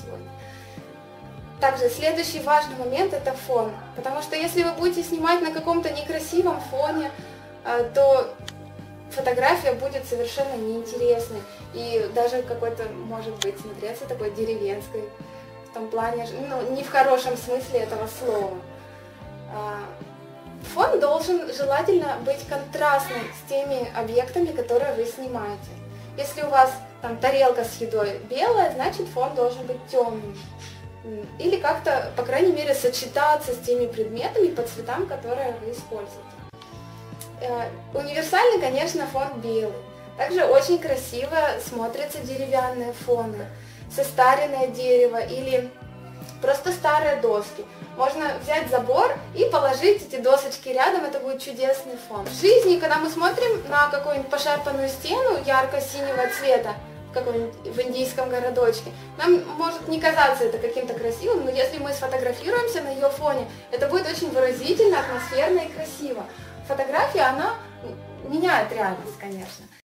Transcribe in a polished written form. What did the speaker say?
сегодня. Также следующий важный момент — это фон, потому что если вы будете снимать на каком-то некрасивом фоне, то фотография будет совершенно неинтересной и даже какой-то, может быть, смотреться такой деревенской, в том плане, ну, не в хорошем смысле этого слова. Фон должен желательно быть контрастным с теми объектами, которые вы снимаете. Если у вас там тарелка с едой белая, значит фон должен быть темным. Или как-то, по крайней мере, сочетаться с теми предметами по цветам, которые вы используете. Универсальный, конечно, фон белый. Также очень красиво смотрятся деревянные фоны, состаренное дерево или просто старые доски. Можно взять забор и положить эти досочки рядом, это будет чудесный фон. В жизни, когда мы смотрим на какую-нибудь пошарпанную стену ярко-синего цвета, в индийском городочке, нам может не казаться это каким-то красивым, но если мы сфотографируемся на ее фоне, это будет очень выразительно, атмосферно и красиво. Фотография, она меняет реальность, конечно.